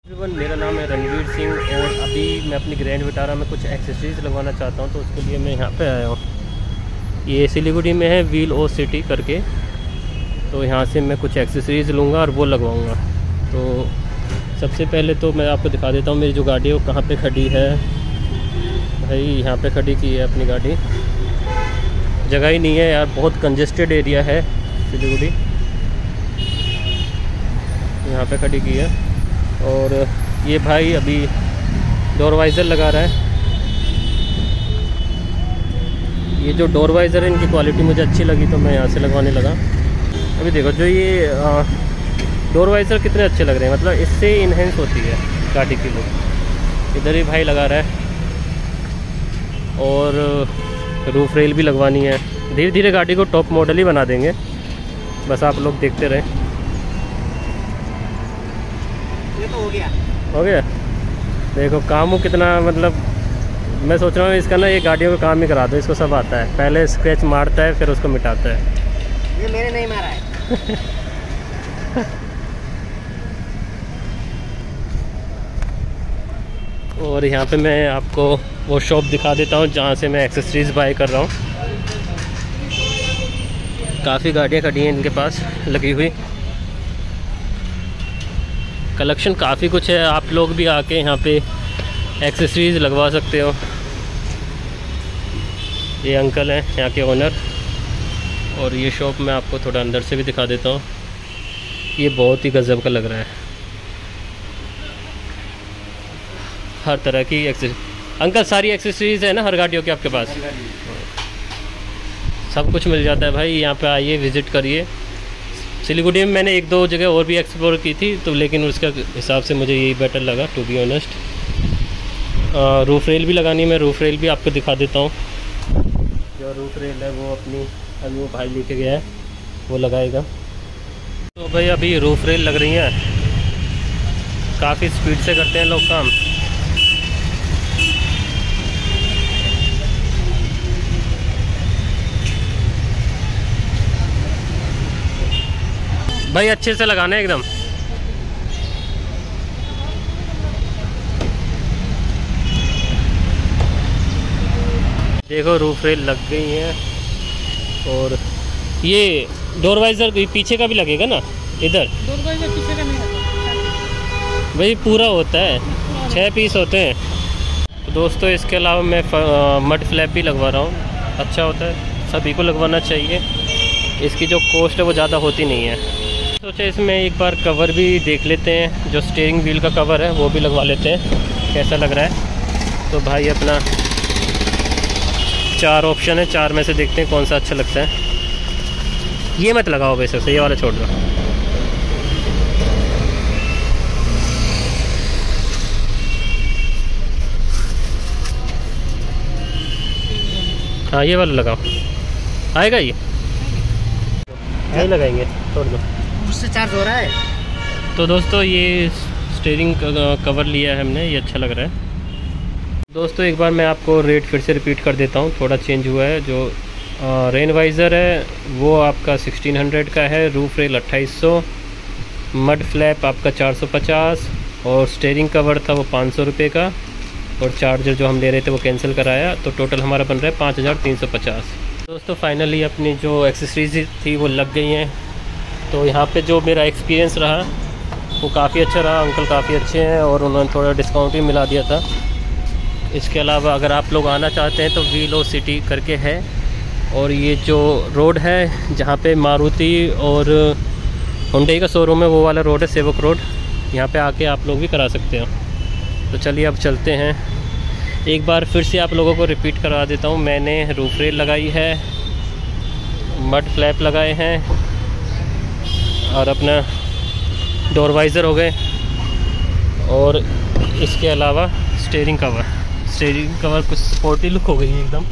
मेरा नाम है रणवीर सिंह और अभी मैं अपनी ग्रैंड विटारा में कुछ एक्सेसरीज़ लगवाना चाहता हूं, तो उसके लिए मैं यहां पे आया हूं। ये सिलीगुड़ी में है व्हील ओ सिटी करके, तो यहां से मैं कुछ एक्सेसरीज़ लूँगा और वो लगवाऊँगा। तो सबसे पहले तो मैं आपको दिखा देता हूं मेरी जो गाड़ी है वो कहाँ पे खड़ी है। भाई यहाँ पे खड़ी की है अपनी गाड़ी, जगह ही नहीं है यार, बहुत कंजेस्टेड एरिया है सिलीगुड़ी। यहाँ पे खड़ी की है और ये भाई अभी डोर वाइज़र लगा रहा है। ये जो डोर वाइज़र है इनकी क्वालिटी मुझे अच्छी लगी तो मैं यहाँ से लगवाने लगा। अभी देखो जो ये डोर वाइज़र कितने अच्छे लग रहे हैं, मतलब इससे इन्हेंस होती है गाड़ी की लुक। इधर ही भाई लगा रहा है और रूफ रेल भी लगवानी है। धीरे धीरे गाड़ी को टॉप मॉडल ही बना देंगे, बस आप लोग देखते रहें। ये तो हो गया देखो काम वो कितना, मतलब मैं सोच रहा हूँ इसका ना ये गाड़ियों का काम ही करा दो, इसको सब आता है। पहले स्क्रैच मारता है फिर उसको मिटाता है। ये मैंने नहीं मारा है। और यहाँ पे मैं आपको वो शॉप दिखा देता हूँ जहाँ से मैं एक्सेसरीज़ बाय कर रहा हूँ। काफ़ी गाड़ियाँ खड़ी हैं इनके पास लगी हुई, कलेक्शन काफ़ी कुछ है। आप लोग भी आके यहाँ पे एक्सेसरीज़ लगवा सकते हो। ये अंकल हैं यहाँ के ओनर, और ये शॉप मैं आपको थोड़ा अंदर से भी दिखा देता हूँ। ये बहुत ही गजब का लग रहा है, हर तरह की अंकल सारी एक्सेसरीज़ है ना हर गाड़ियों के आपके पास? सब कुछ मिल जाता है भाई, यहाँ पे आइए विज़िट करिए। सिलीगुड़ी में मैंने एक दो जगह और भी एक्सप्लोर की थी तो, लेकिन उसका हिसाब से मुझे यही बेटर लगा to be honest. Roof rail भी लगानी है, मैं रूफ रेल भी आपको दिखा देता हूँ। जो रूफ रेल है वो अपनी अभी वो भाई लेके गया है, वो लगाएगा। तो भाई अभी रूफ रेल लग रही हैं, काफ़ी स्पीड से करते हैं लोग काम। भाई अच्छे से लगाना है एकदम। देखो रूफ रेल लग गई है, और ये डोर वाइज़र पीछे का भी लगेगा ना? इधर डोर वाइज़र पीछे का नहीं आता भाई, पूरा होता है, 6 पीस होते हैं। तो दोस्तों इसके अलावा मैं मड फ्लैप भी लगवा रहा हूँ, अच्छा होता है, सभी को लगवाना चाहिए। इसकी जो कॉस्ट है वो ज़्यादा होती नहीं है। सोचा इसमें एक बार कवर भी देख लेते हैं, जो स्टीयरिंग व्हील का कवर है वो भी लगवा लेते हैं, कैसा लग रहा है। तो भाई अपना 4 ऑप्शन है, 4 में से देखते हैं कौन सा अच्छा लगता है। ये मत लगाओ वैसे से, ये वाला छोड़ दो। हाँ ये वाला लगाओ, आएगा ये? नहीं लगाएंगे, छोड़ दो, उससे चार्ज हो रहा है। तो दोस्तों ये स्टीयरिंग कवर लिया है हमने, ये अच्छा लग रहा है। दोस्तों एक बार मैं आपको रेट फिर से रिपीट कर देता हूँ, थोड़ा चेंज हुआ है। जो रेन वाइज़र है वो आपका 1600 का है, रूफ रेल 2800, मड फ्लैप आपका 450, और स्टीयरिंग कवर था वो 500 रुपये का, और चार्जर जो हम ले रहे थे वो कैंसिल कराया, तो टोटल हमारा बन रहा है 5350। दोस्तों फाइनली अपनी जो एक्सेसरीज थी वो लग गई हैं। तो यहाँ पे जो मेरा एक्सपीरियंस रहा वो काफ़ी अच्छा रहा, अंकल काफ़ी अच्छे हैं और उन्होंने थोड़ा डिस्काउंट भी मिला दिया था। इसके अलावा अगर आप लोग आना चाहते हैं तो व्हील ओ सिटी करके है, और ये जो रोड है जहाँ पे मारुति और हुंडई का शोरूम है वो वाला रोड है, सेवक रोड, यहाँ पे आके आप लोग भी करा सकते हो। तो चलिए अब चलते हैं। एक बार फिर से आप लोगों को रिपीट करवा देता हूँ, मैंने रूफ रेल लगाई है, मड फ्लैप लगाए हैं, और अपना डोर वाइज़र हो गए, और इसके अलावा स्टीयरिंग कवर कुछ स्पोर्टी लुक हो गई है एकदम।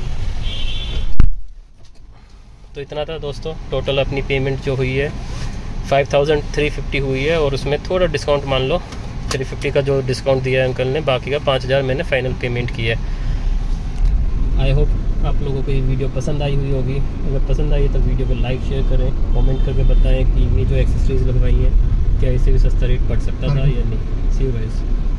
तो इतना था दोस्तों, टोटल अपनी पेमेंट जो हुई है 5350 हुई है, और उसमें थोड़ा डिस्काउंट मान लो 350 का जो डिस्काउंट दिया है अंकल ने, बाकी का 5000 मैंने फ़ाइनल पेमेंट की है। आई होप आप लोगों को ये वीडियो पसंद आई हुई होगी। अगर पसंद आई तो वीडियो को लाइक शेयर करें, कमेंट करके बताएं कि ये जो एक्सेसरीज़ लगवाई हैं क्या इससे भी सस्ता रेट पड़ सकता था या नहीं। See you guys.